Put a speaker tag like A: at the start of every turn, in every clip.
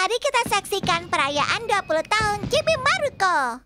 A: Mari kita saksikan perayaan 20 tahun Chibi Maruko.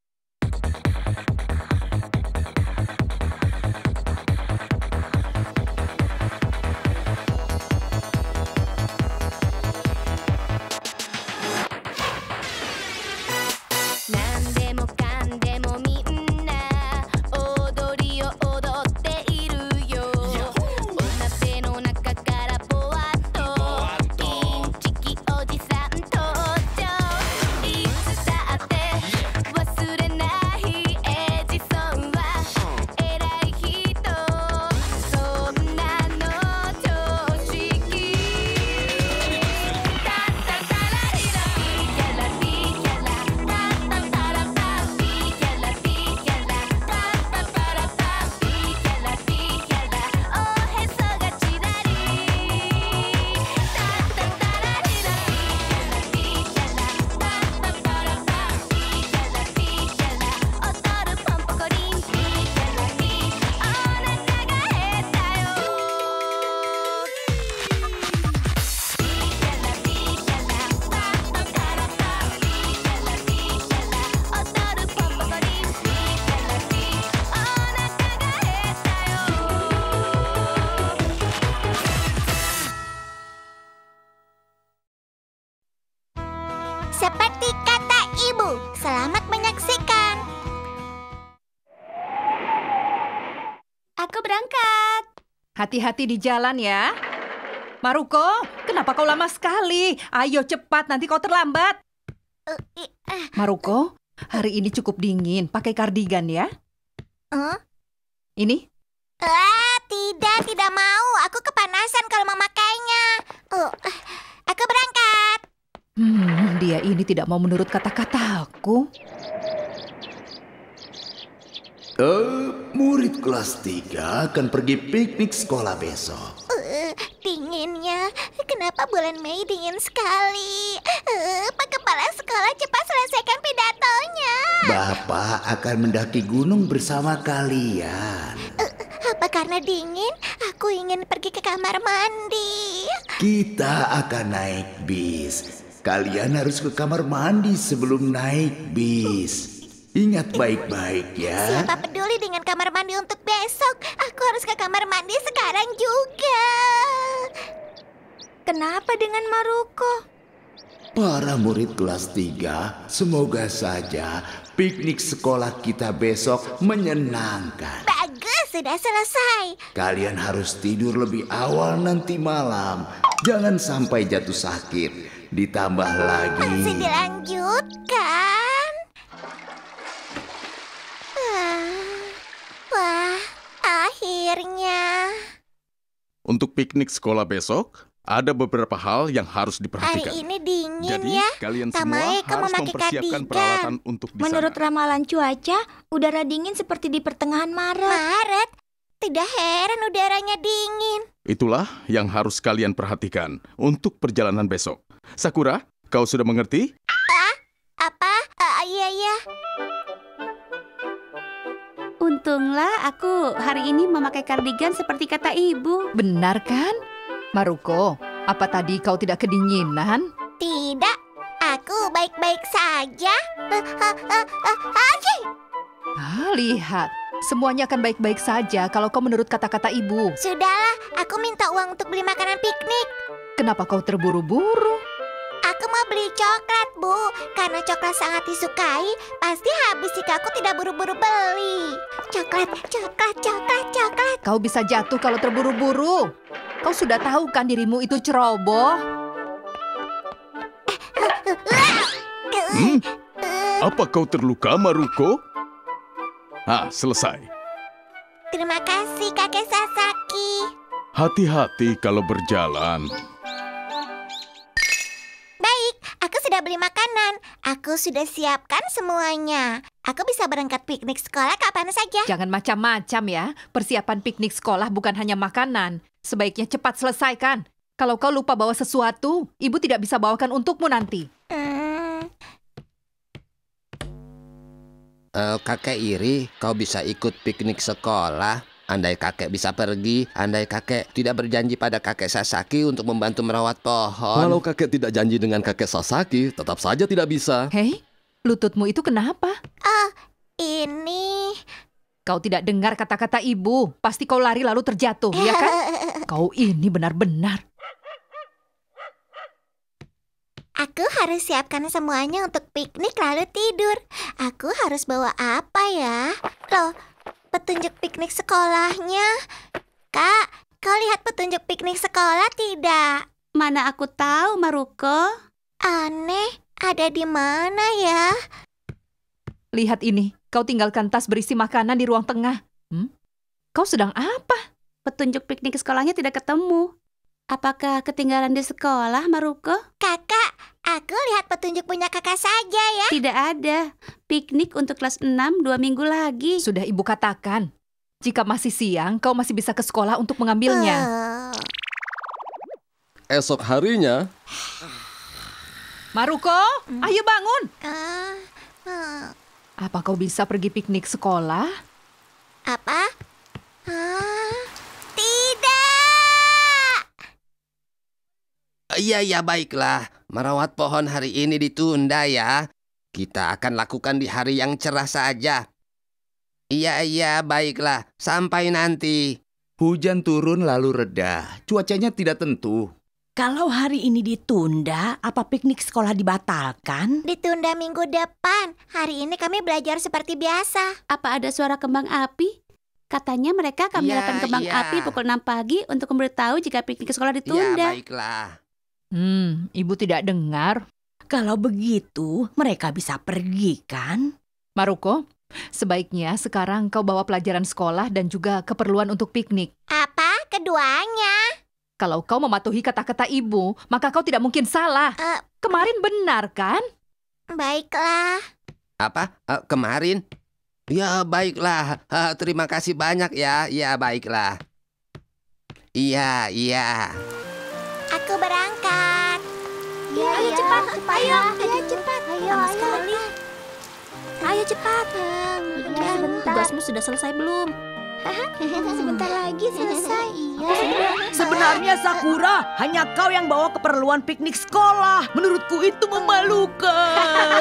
A: Seperti kata ibu, selamat menyaksikan. Aku berangkat.
B: Hati-hati di jalan ya. Maruko, kenapa kau lama sekali? Ayo cepat, nanti kau terlambat. Maruko, hari ini cukup dingin. Pakai kardigan ya. Ini?
A: Tidak mau. Aku kepanasan kalau memakainya. Aku berangkat.
B: Dia ini tidak mau menurut kata-kataku.
C: Murid kelas 3 akan pergi piknik sekolah besok.
A: Dinginnya, kenapa bulan Mei dingin sekali? Pak Kepala Sekolah cepat selesaikan pidatonya.
C: Bapak akan mendaki gunung bersama kalian.
A: Apa karena dingin? Aku ingin pergi ke kamar mandi.
C: Kita akan naik bis. Kalian harus ke kamar mandi sebelum naik bis. Ingat baik-baik ya.
A: Siapa peduli dengan kamar mandi untuk besok? Aku harus ke kamar mandi sekarang juga. Kenapa dengan Maruko?
C: Para murid kelas 3, semoga saja piknik sekolah kita besok menyenangkan.
A: Bagus, sudah selesai.
C: Kalian harus tidur lebih awal nanti malam. Jangan sampai jatuh sakit. Ditambah lagi.
A: Masih dilanjutkan. Wah, akhirnya.
D: Untuk piknik sekolah besok, ada beberapa hal yang harus diperhatikan.
A: Hari ini dingin.
D: Jadi,
A: ya.
D: kalian
A: Tamae,
D: semua harus mempersiapkan peralatan untuk di sana.
E: Menurut ramalan cuaca, udara dingin seperti di pertengahan Maret.
A: Maret? Tidak heran udaranya dingin.
D: Itulah yang harus kalian perhatikan untuk perjalanan besok. Sakura, kau sudah mengerti?
A: Apa? Iya.
F: Untunglah aku hari ini memakai kardigan seperti kata ibu.
B: Benar kan? Maruko, apa tadi kau tidak kedinginan?
A: Tidak, aku baik-baik saja.
B: Lihat, semuanya akan baik-baik saja kalau kau menurut kata-kata ibu.
A: Sudahlah, aku minta uang untuk beli makanan piknik.
B: Kenapa kau terburu-buru?
A: Aku mau beli coklat, Bu. Karena coklat sangat disukai, pasti habis jika aku tidak buru-buru beli. Coklat.
B: Kau bisa jatuh kalau terburu-buru. Kau sudah tahu kan dirimu itu ceroboh?
D: Apa kau terluka, Maruko? Selesai.
A: Terima kasih, Kakek Sasaki.
D: Hati-hati kalau berjalan.
A: Baik, aku sudah beli makanan. Aku sudah siapkan semuanya. Aku bisa berangkat piknik sekolah kapan saja.
B: Jangan macam-macam ya. Persiapan piknik sekolah bukan hanya makanan. Sebaiknya cepat selesaikan. Kalau kau lupa bawa sesuatu, ibu tidak bisa bawakan untukmu nanti.
G: Kakek iri, kau bisa ikut piknik sekolah. Andai kakek bisa pergi, andai kakek tidak berjanji pada kakek Sasaki untuk membantu merawat pohon.
H: Kalau kakek tidak janji dengan kakek Sasaki, tetap saja tidak bisa.
B: Hei, lututmu itu kenapa?
A: Ini...
B: Kau tidak dengar kata-kata ibu. Pasti kau lari lalu terjatuh, ya kan? Kau ini benar-benar.
A: Aku harus siapkan semuanya untuk piknik lalu tidur. Aku harus bawa apa ya? Loh, petunjuk piknik sekolahnya. Kak, kau lihat petunjuk piknik sekolah tidak?
F: Mana aku tahu, Maruko.
A: Aneh, ada di mana ya?
B: Lihat ini, kau tinggalkan tas berisi makanan di ruang tengah. Kau sedang apa?
F: Petunjuk piknik sekolahnya tidak ketemu. Apakah ketinggalan di sekolah, Maruko?
A: Kakak, aku lihat petunjuk punya kakak saja ya.
F: Tidak ada. Piknik untuk kelas 6 2 minggu lagi.
B: Sudah ibu katakan. Jika masih siang, kau masih bisa ke sekolah untuk mengambilnya.
H: Esok harinya,
B: Maruko, ayo bangun.
A: Hmm.
B: Apa kau bisa pergi piknik sekolah?
A: Apa? Tidak!
G: Iya, baiklah. Merawat pohon hari ini ditunda ya. Kita akan lakukan di hari yang cerah saja. Iya, baiklah. Sampai nanti.
C: Hujan turun lalu reda. Cuacanya tidak tentu.
I: Kalau hari ini ditunda, apa piknik sekolah dibatalkan?
A: Ditunda minggu depan. Hari ini kami belajar seperti biasa.
F: Apa ada suara kembang api? Katanya mereka akan menyalakan kembang api pukul 6 pagi untuk memberitahu jika piknik sekolah
G: Iya,
F: ditunda.
G: baiklah.
B: Ibu tidak dengar.
I: Kalau begitu, mereka bisa pergi kan?
B: Maruko, sebaiknya sekarang kau bawa pelajaran sekolah dan juga keperluan untuk piknik.
A: Apa? Keduanya?
B: Kalau kau mematuhi kata-kata ibu, maka kau tidak mungkin salah. Kemarin benar kan?
A: Baiklah.
G: Apa? Kemarin? Ya, baiklah. Terima kasih banyak ya. Ya, baiklah. Iya.
A: Aku berangkat.
E: Ayo cepat, ayo cepat.
A: Lama sekali.
E: Ayo cepat.
A: Sebentar.
E: Tugasmu sudah selesai belum?
A: Sebentar lagi selesai. Iya.
I: Sebenarnya Sakura, hanya kau yang bawa keperluan piknik sekolah. Menurutku itu memalukan.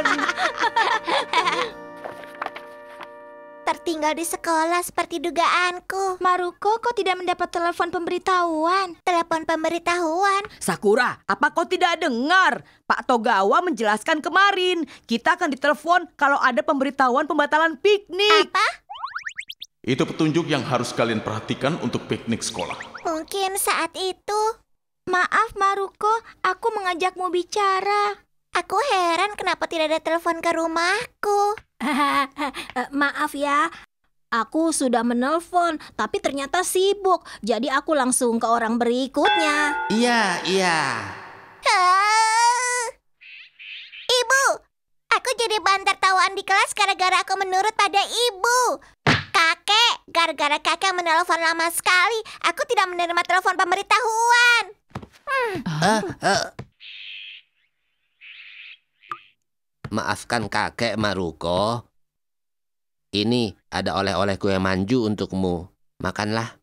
A: Tertinggal di sekolah seperti dugaanku.
E: Maruko, kau tidak mendapat telepon pemberitahuan?
A: Telepon pemberitahuan.
I: Sakura, apa kau tidak dengar? Pak Togawa menjelaskan kemarin, kita akan ditelepon kalau ada pemberitahuan pembatalan piknik.
A: Apa?
D: Itu petunjuk yang harus kalian perhatikan untuk piknik sekolah.
A: Mungkin saat itu.
E: Maaf Maruko, aku mengajakmu bicara.
A: Aku heran kenapa tidak ada telepon ke rumahku.
E: Maaf ya, aku sudah menelpon, tapi ternyata sibuk. Jadi aku langsung ke orang berikutnya.
G: Iya.
A: Ibu, aku jadi bahan tertawaan di kelas gara-gara aku menurut pada ibu. Kakek, gara-gara kakek menelpon lama sekali, aku tidak menerima telepon pemberitahuan.
G: Maafkan kakek, Maruko. Ini ada oleh-oleh kue manju untukmu. Makanlah.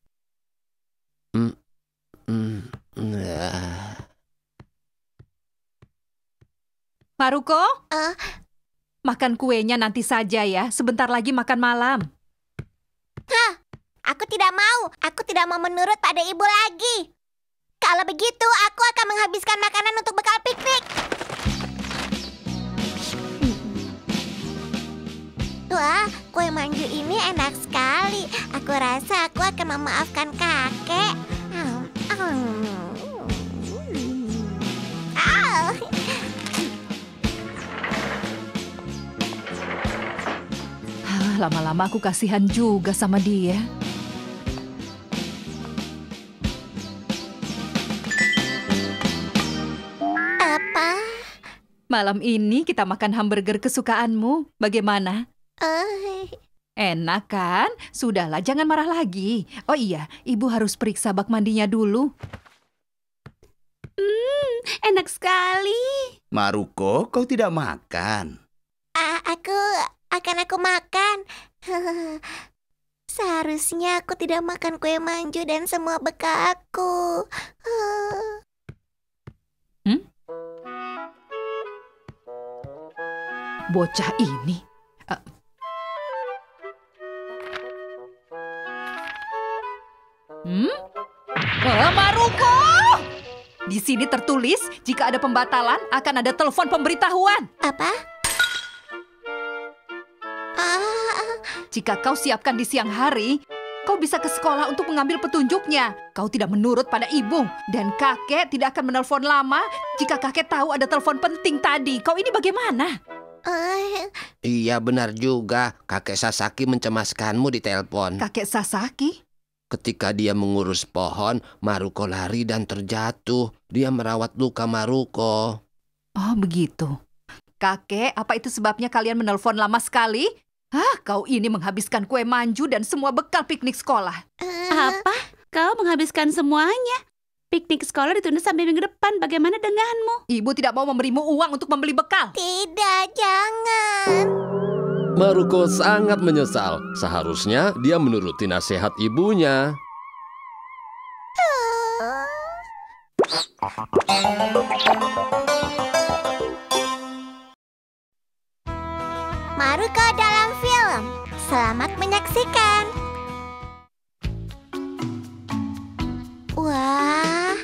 B: Maruko, makan kuenya nanti saja ya. Sebentar lagi makan malam.
A: Aku tidak mau. Aku tidak mau menurut pada ibu lagi. Kalau begitu, aku akan menghabiskan makanan untuk bekal piknik. Wah, kue manju ini enak sekali. Aku rasa aku akan memaafkan kakek.
B: Lama-lama aku kasihan juga sama dia.
A: Apa?
B: Malam ini kita makan hamburger kesukaanmu. Bagaimana? Enak kan? Sudahlah, jangan marah lagi. Oh iya, ibu harus periksa bak mandinya dulu.
F: Enak sekali.
C: Maruko, kau tidak makan.
A: Aku makan. Seharusnya aku tidak makan kue manju dan semua bekal aku.
B: Bocah ini. Maruko! Di sini tertulis, jika ada pembatalan, akan ada telepon pemberitahuan.
A: Apa?
B: Jika kau siapkan di siang hari, kau bisa ke sekolah untuk mengambil petunjuknya. Kau tidak menurut pada ibu. Dan kakek tidak akan menelpon lama jika kakek tahu ada telepon penting tadi. Kau ini bagaimana?
G: Iya benar juga, kakek Sasaki mencemaskanmu di telepon.
B: Kakek Sasaki?
G: Ketika dia mengurus pohon, Maruko lari dan terjatuh. Dia merawat luka Maruko.
B: Oh begitu. Kakek, apa itu sebabnya kalian menelpon lama sekali? Kau ini menghabiskan kue manju dan semua bekal piknik sekolah.
F: Apa? Kau menghabiskan semuanya? Piknik sekolah ditunda sampai minggu depan. Bagaimana denganmu?
B: Ibu tidak mau memberimu uang untuk membeli bekal.
A: Tidak, jangan.
H: Maruko sangat menyesal. Seharusnya dia menuruti nasihat ibunya.
A: Maruko dalam film. Selamat menyaksikan. Wah.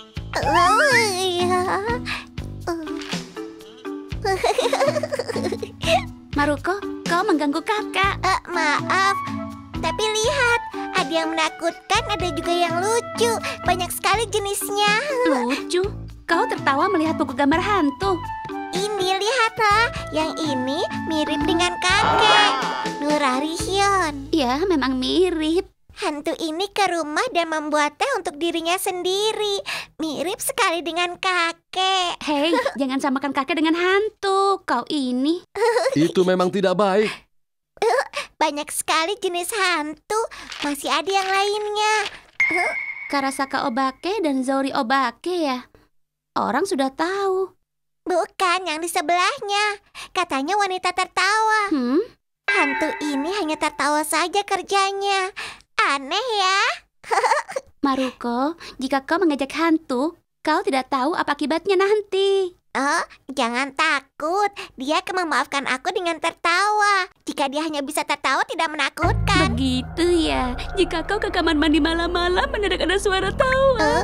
F: Maruko, kau mengganggu kakak.
A: Maaf, tapi lihat, ada yang menakutkan, ada juga yang lucu. Banyak sekali jenisnya.
F: Lucu? Kau tertawa melihat buku gambar hantu.
A: Ini lihatlah, yang ini mirip dengan kakek, Nurarihyun.
F: Ya, memang mirip.
A: Hantu ini ke rumah dan membuat teh untuk dirinya sendiri. Mirip sekali dengan kakek.
F: Hei, jangan samakan kakek dengan hantu. Kau ini.
H: Itu memang tidak baik.
A: Banyak sekali jenis hantu. Masih ada yang lainnya.
F: Karasaka Obake dan Zori Obake ya? Orang sudah tahu.
A: Bukan, yang di sebelahnya. Katanya wanita tertawa. Hantu ini hanya tertawa saja kerjanya. Aneh ya.
F: Maruko, jika kau mengajak hantu, kau tidak tahu apa akibatnya nanti.
A: Jangan takut. Dia akan memaafkan aku dengan tertawa. Jika dia hanya bisa tertawa, tidak menakutkan.
F: Begitu ya. Jika kau ke kamar mandi malam-malam mendadak ada suara tawa.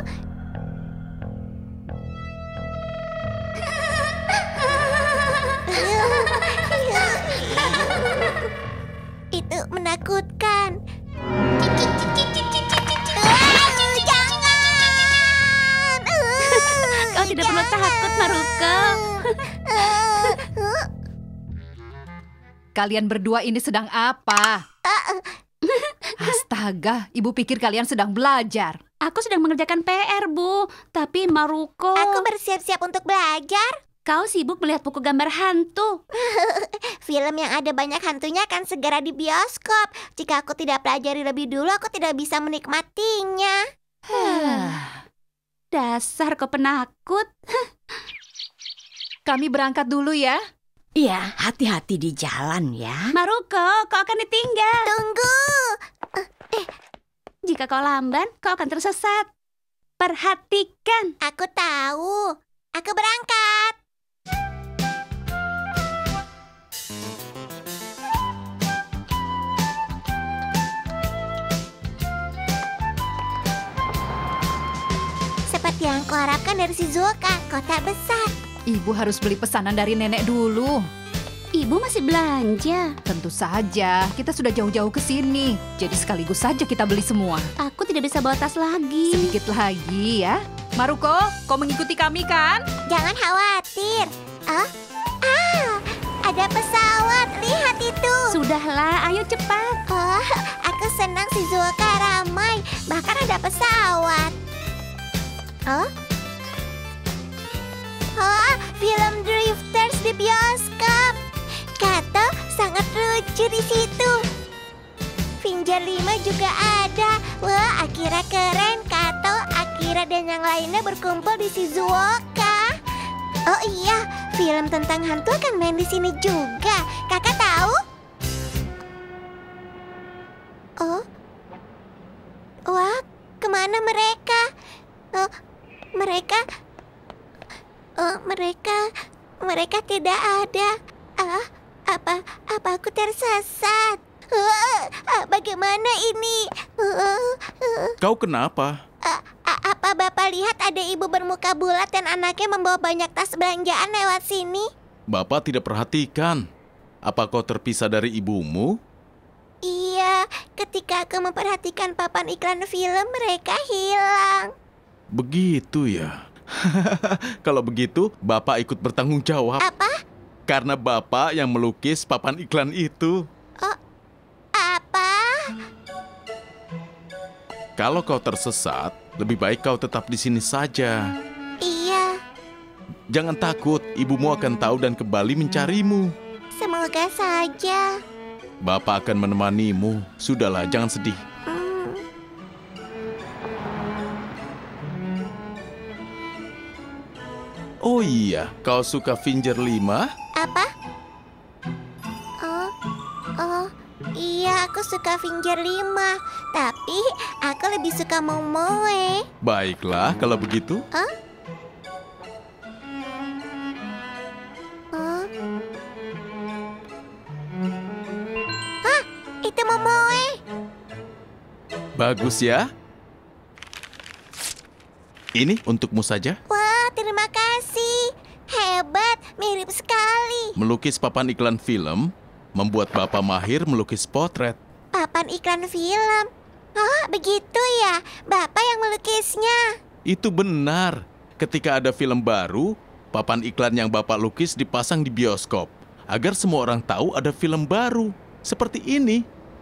A: Itu menakutkan. Jangan.
F: Kau tidak perlu takut, Maruko.
B: Kalian berdua ini sedang apa? Astaga, ibu pikir kalian sedang belajar.
F: Aku sedang mengerjakan PR, Bu. Tapi Maruko...
A: Aku bersiap-siap untuk belajar.
F: Kau sibuk melihat buku gambar hantu.
A: Film yang ada banyak hantunya akan segera di bioskop. Jika aku tidak pelajari lebih dulu, aku tidak bisa menikmatinya.
F: Dasar kau penakut.
B: Kami berangkat dulu ya.
I: Iya, hati-hati di jalan ya.
F: Maruko, kau akan ditinggal.
A: Tunggu.
F: Jika kau lamban, kau akan tersesat. Perhatikan.
A: Aku tahu. Aku berangkat. Seperti yang kuharapkan dari Shizuoka, kota besar.
B: Ibu harus beli pesanan dari nenek dulu.
F: Ibu masih belanja.
B: Tentu saja, kita sudah jauh-jauh ke sini. Jadi sekaligus saja kita beli semua.
F: Aku tidak bisa bawa tas lagi.
B: Sedikit lagi ya. Maruko, kau mengikuti kami kan?
A: Jangan khawatir. Ada pesawat. Lihat itu.
F: Sudahlah, ayo cepat.
A: Aku senang Shizuoka ramai. Bahkan ada pesawat. Film Drifters di bioskop. Kato sangat lucu di situ. Finger 5 juga ada. Wah, Akira keren. Kato, Akira dan yang lainnya berkumpul di Shizuoka. Oh iya, film tentang hantu akan main di sini juga. Kakak tahu? Mereka tidak ada. Apa aku tersesat? Bagaimana ini?
D: Kau kenapa?
A: Apa Bapak lihat ada ibu bermuka bulat dan anaknya membawa banyak tas belanjaan lewat sini?
D: Bapak tidak perhatikan. Apa kau terpisah dari ibumu?
A: Iya, ketika aku memperhatikan papan iklan film, mereka hilang.
D: Begitu ya. Kalau begitu, Bapak ikut bertanggung jawab.
A: Apa?
D: Karena Bapak yang melukis papan iklan itu.
A: Apa?
D: Kalau kau tersesat, lebih baik kau tetap di sini saja.
A: Iya.
D: Jangan takut, ibumu akan tahu dan kembali mencarimu.
A: Semoga saja.
D: Bapak akan menemanimu. Sudahlah, jangan sedih. Oh iya, kau suka Avenger 5?
A: Apa? Iya, aku suka Avenger 5. Tapi aku lebih suka Momoe.
D: Baiklah, kalau begitu.
A: Itu Momoe.
D: Bagus ya. Ini untukmu saja.
A: Wah, terima kasih. Hebat, mirip sekali.
D: Melukis papan iklan film membuat Bapak mahir melukis potret.
A: Papan iklan film. Oh, begitu ya. Bapak yang melukisnya.
D: Itu benar. Ketika ada film baru, papan iklan yang Bapak lukis dipasang di bioskop agar semua orang tahu ada film baru. Seperti ini.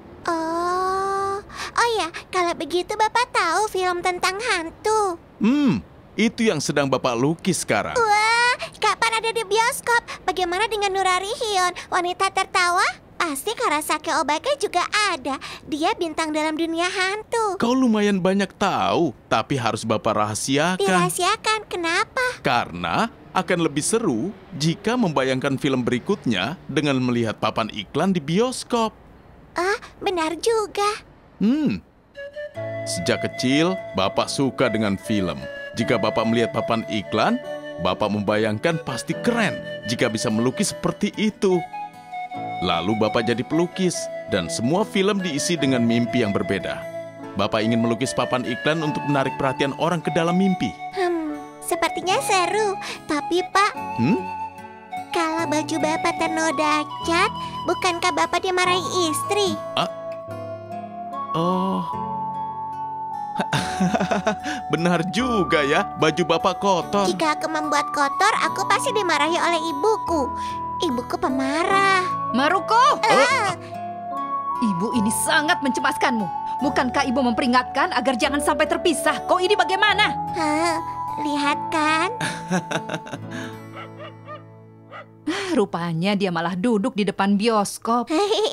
A: Oh ya, kalau begitu Bapak tahu film tentang hantu.
D: Itu yang sedang Bapak lukis sekarang.
A: Wah, kapan ada di bioskop? Bagaimana dengan Nurari Hyun, wanita tertawa? Pasti Karasake Obake juga ada. Dia bintang dalam dunia hantu.
D: Kau lumayan banyak tahu, tapi harus Bapak rahasiakan.
A: Dirahasiakan, kenapa?
D: Karena akan lebih seru jika membayangkan film berikutnya dengan melihat papan iklan di bioskop.
A: Benar juga.
D: Sejak kecil, Bapak suka dengan film. Jika Bapak melihat papan iklan, Bapak membayangkan pasti keren jika bisa melukis seperti itu. Lalu Bapak jadi pelukis, dan semua film diisi dengan mimpi yang berbeda. Bapak ingin melukis papan iklan untuk menarik perhatian orang ke dalam mimpi.
A: Sepertinya seru. Tapi Pak, kalau baju Bapak ternoda cat, bukankah Bapak dimarahi istri?
D: Benar juga ya, baju Bapak kotor.
A: Jika aku membuat kotor, aku pasti dimarahi oleh ibuku. Ibuku pemarah.
B: Maruko! Ibu ini sangat mencemaskanmu. Bukankah ibu memperingatkan agar jangan sampai terpisah? Kau ini bagaimana?
A: Lihat kan?
B: Rupanya dia malah duduk di depan bioskop.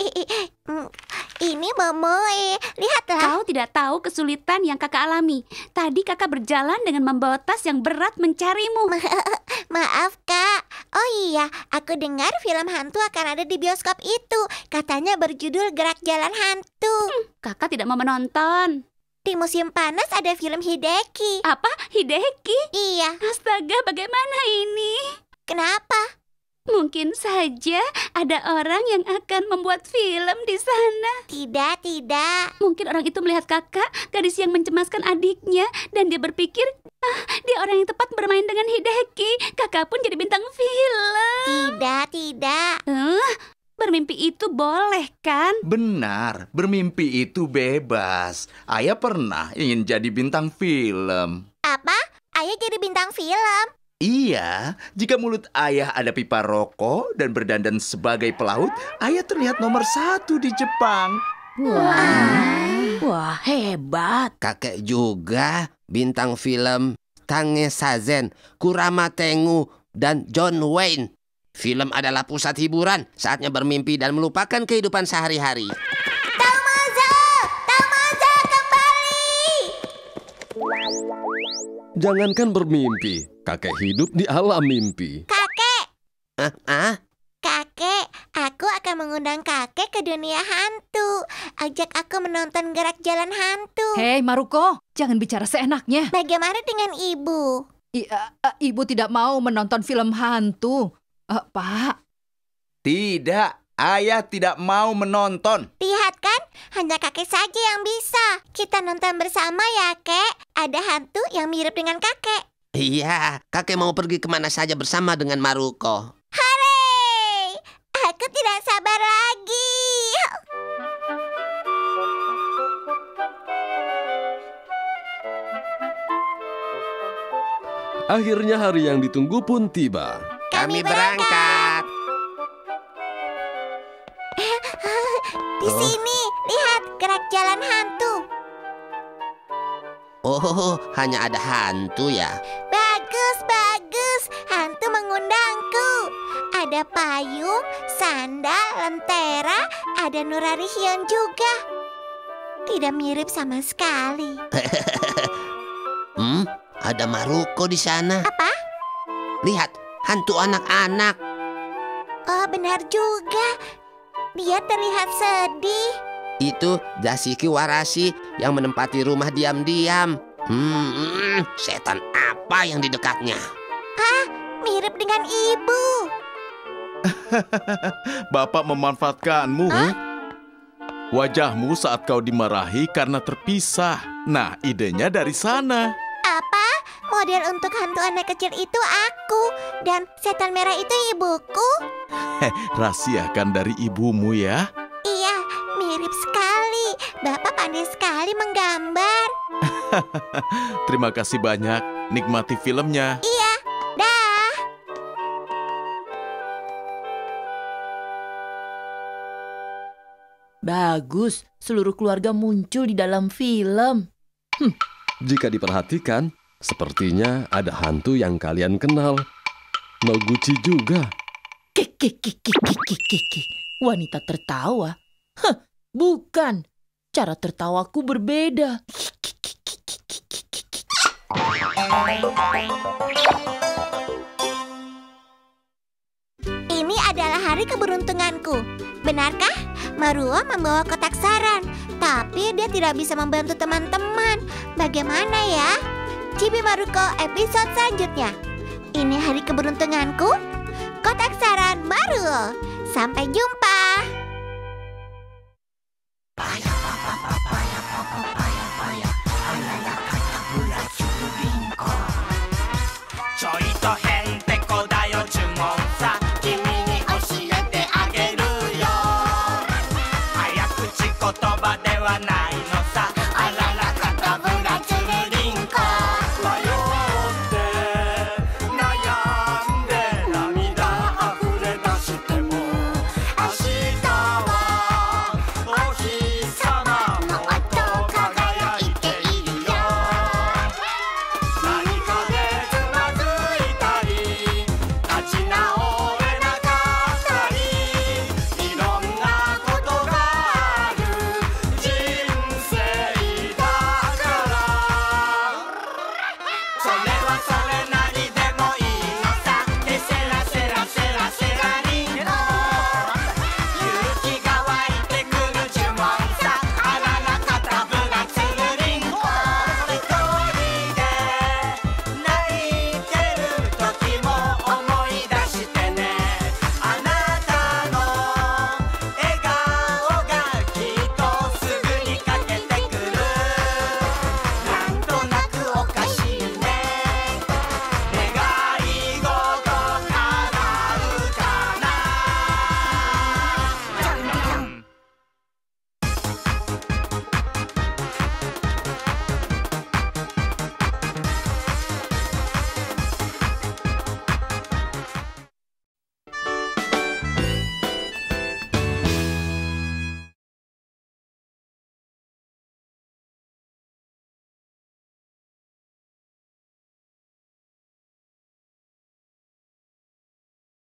A: Ini Momoe, lihatlah.
F: Kau tidak tahu kesulitan yang kakak alami. Tadi kakak berjalan dengan membawa tas yang berat mencarimu.
A: Maaf kak. Oh iya, aku dengar film hantu akan ada di bioskop itu. Katanya berjudul Gerak Jalan Hantu.
F: Kakak tidak mau menonton.
A: Di musim panas ada film Hideki.
F: Apa? Hideki?
A: Iya.
F: Astaga, bagaimana ini?
A: Kenapa?
F: Mungkin saja ada orang yang akan membuat film di sana.
A: Tidak.
F: Mungkin orang itu melihat kakak, gadis yang mencemaskan adiknya, dan dia berpikir, dia orang yang tepat bermain dengan Hideki. Kakak pun jadi bintang film.
A: Tidak.
F: Bermimpi itu boleh kan?
C: Benar, bermimpi itu bebas. Ayah pernah ingin jadi bintang film.
A: Apa? Ayah jadi bintang film?
C: Iya, jika mulut ayah ada pipa rokok dan berdandan sebagai pelaut, ayah terlihat nomor 1 di Jepang.
I: Wah, hebat.
G: Kakek juga bintang film Tange Sazen, Kurama Tengu, dan John Wayne. Film adalah pusat hiburan, saatnya bermimpi dan melupakan kehidupan sehari-hari.
A: Tamaza kembali!
H: Jangankan bermimpi, kakek hidup di alam mimpi.
A: Kakek!
G: Kakek,
A: aku akan mengundang kakek ke dunia hantu. Ajak aku menonton Gerak Jalan Hantu.
B: Hei Maruko, jangan bicara seenaknya.
A: Bagaimana dengan ibu?
B: Ibu tidak mau menonton film hantu. Pak.
J: Tidak, ayah tidak mau menonton.
A: Lihat kan, hanya kakek saja yang bisa. Kita nonton bersama ya, Kek. Ada hantu yang mirip dengan kakek.
G: Iya, kakek mau pergi kemana saja bersama dengan Maruko.
A: Hore! Aku tidak sabar lagi.
H: Akhirnya hari yang ditunggu pun tiba.
G: Kami berangkat.
A: Di sini, lihat gerak jalan hantu.
G: Oh, hanya ada hantu ya?
A: Bagus, bagus. Hantu mengundangku. Ada payung, sandal, lentera, ada nurari hion juga. Tidak mirip sama sekali.
G: Ada Maruko di sana.
A: Apa?
G: Lihat, hantu anak-anak.
A: Oh, benar juga. Dia terlihat sedih.
G: Itu Dasiki Warashi yang menempati rumah diam-diam. Setan apa yang di dekatnya?
A: Mirip dengan ibu.
D: Bapak memanfaatkanmu. Wajahmu saat kau dimarahi karena terpisah. Nah, idenya dari sana.
A: Apa? Model untuk hantu anak kecil itu aku. Dan setan merah itu ibuku.
D: Rahasiakan dari ibumu ya.
A: Iya, mirip sekali. Bapak pandai sekali menggambar.
D: Terima kasih banyak. Nikmati filmnya.
A: Iya, dah.
I: Bagus, seluruh keluarga muncul di dalam film.
H: Jika diperhatikan, sepertinya ada hantu yang kalian kenal. Noguchi juga.
I: Wanita tertawa? Bukan. Cara tertawaku berbeda.
A: Ini adalah hari keberuntunganku. Benarkah? Maruo membawa kotak saran, tapi dia tidak bisa membantu teman-teman. Bagaimana ya? Chibi Maruko episode selanjutnya. Ini hari keberuntunganku. Kotak saran Maruo. Sampai jumpa.